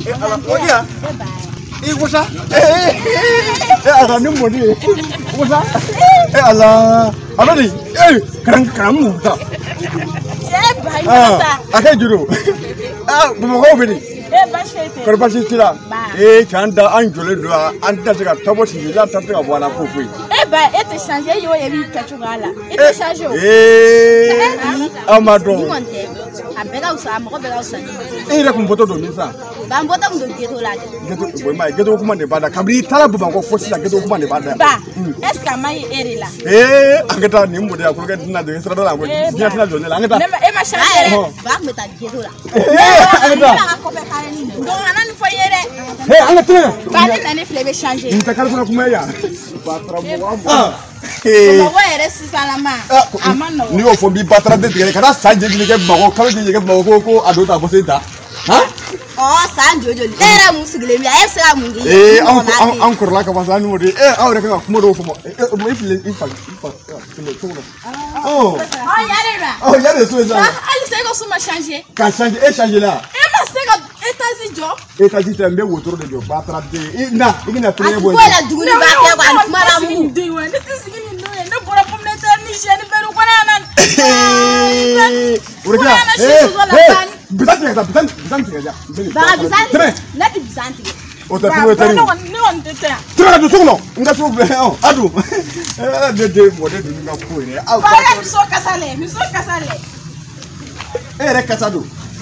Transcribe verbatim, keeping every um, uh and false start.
ala odia e wosa e ala ni modi wosa e ala ala ni eh kan kan mu ta eh bai wosa aka juro ah bu ko be ni eh ba shete ko ba shete eh chanda an jole do an ta ka tabo si ya ta ka bwana fofu eh ba e te changer yo ye bi ka chugala e te changer eh amado abega usa mo ko bega usa eh ra kun boto do mi sa ba mbota ndo geto la geto boy mai geto kuma ne bada kabri tala bu bango fosi la geto kuma ne bada ba est ce que mai ere la eh angata ni mbo ya ko ga dina do sra da la ko ya tina do la angata e ma changer ba meta geto la eh angata ko be kare ni do anani fo yere eh angata ba ni na ne flebe changer ni ta kala sona kuma ya ba tra mo wa eh ba ere sisalama amano ni o fo bi batra de tigere kada sanje ni ke bago kala ni ke bago ko adota bo senta ha oh sanjo joli era musigile mi ay sera mungi eh an an kurla ka wasa ni modi eh awre ka kuma do fo mo mo ifile ifa ifa le tono oh oh yare ba oh yare so za ali se ko suma changer ka changer e changer la e ma se ko etazi job etazi tembe wotoro de job ba tra de na igina tire boy ko la duguni ba ke ko kuma la mu de wa ne tisigini no ne bora pomne ter ni je ni beru ko nan ureka eh bizanti ka bizanti bizanti ka ja ba bizanti na ti bizanti o ta tuwe tari no no ndete tira do sugno nga so be o adu eh de de mo de nga ko ni ba ya mi so kasale mi so kasale eh re kasado